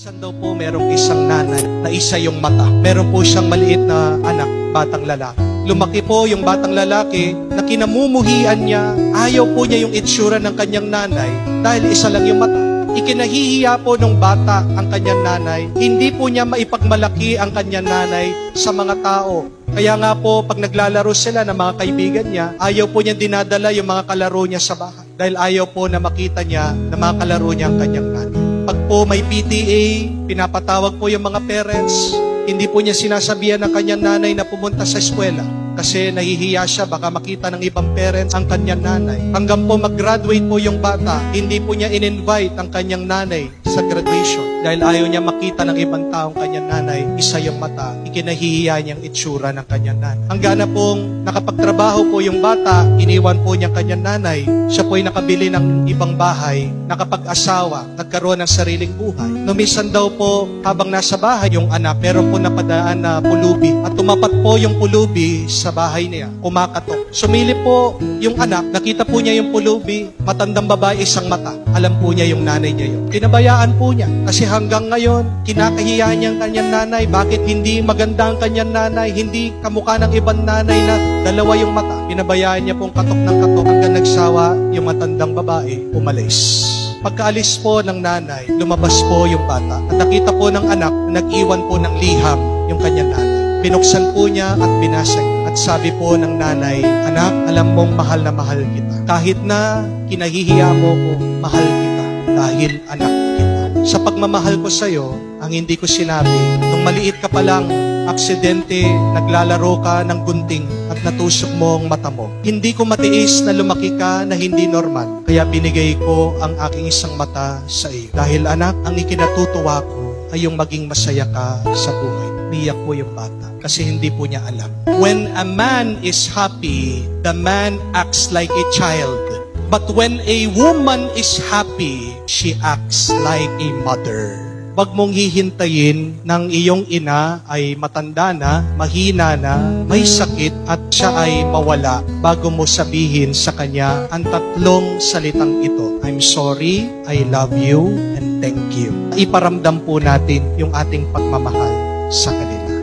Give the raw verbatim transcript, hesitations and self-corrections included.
Minsan daw po merong isang nanay na isa yung mata. Meron po siyang maliit na anak, batang lalaki. Lumaki po yung batang lalaki na kinamumuhian niya. Ayaw po niya yung itsura ng kanyang nanay dahil isa lang yung mata. Ikinahihiya po ng bata ang kanyang nanay. Hindi po niya maipagmalaki ang kanyang nanay sa mga tao. Kaya nga po, pag naglalaro sila ng mga kaibigan niya, ayaw po niya dinadala yung mga kalaro niya sa bahay. Dahil ayaw po na makita niya na mga kalaro niya ang kanyang nanay. Pag po may P T A, pinapatawag po yung mga parents. Hindi po niya sinasabihan ng kanyang nanay na pumunta sa eskwela. Kasi nahihiya siya, baka makita ng ibang parents ang kanyang nanay. Hanggang po mag-graduate po yung bata, hindi po niya in-invite ang kanyang nanay sa graduation. Dahil ayaw niya makita ng ibang taong kanyang nanay, isa yung mata, ikinahihiya niyang itsura ng kanyang nanay. Hanggang na pong nakapagtrabaho po yung bata, iniwan po niyang kanyang nanay, siya po'y nakabili ng ibang bahay, nakapag-asawa, nagkaroon ng sariling buhay. Numisan daw po, habang nasa bahay yung anak, pero po napadaan na pulubi. At tumapat po yung pulubi sa bahay niya, kumakatok. Sumilip po yung anak, nakita po niya yung pulubi, matandang babae, isang mata. Alam po niya yung nanay niya yun. Pinabayaan po niya. Kasi hanggang ngayon, kinakahiya niya ang kanyang nanay. Bakit hindi maganda ang kanyang nanay? Hindi kamukha ng ibang nanay na dalawa yung mata. Pinabayaan niya pong katok ng katok hanggang nagsawa yung matandang babae, umalis. Pagkaalis po ng nanay, lumabas po yung bata. At nakita po ng anak, nag-iwan po ng liham yung kanyang nanay. Binuksan po niya at binasa niya. At sabi po ng nanay, anak, alam mong mahal na mahal kita. Kahit na kinahihiya mo ko, mahal kita. Dahil anak kita. Sa pagmamahal ko sa'yo, ang hindi ko sinabi, nung maliit ka pa lang, aksidente, naglalaro ka ng gunting at natusok mo ang mata mo. Hindi ko matiis na lumaki ka na hindi normal. Kaya binigay ko ang aking isang mata sa iyo. Dahil anak, ang ikinatutuwa ko ay yung maging masaya ka sa buhay. Niyak po yung bata kasi hindi po niya alam. When a man is happy, the man acts like a child. But when a woman is happy, she acts like a mother. Wag mong hihintayin ng iyong ina ay matanda na, mahina na, may sakit at siya ay mawala bago mo sabihin sa kanya ang tatlong salitang ito. I'm sorry, I love you, and thank you. Iparamdam po natin yung ating pagmamahal sa kanila.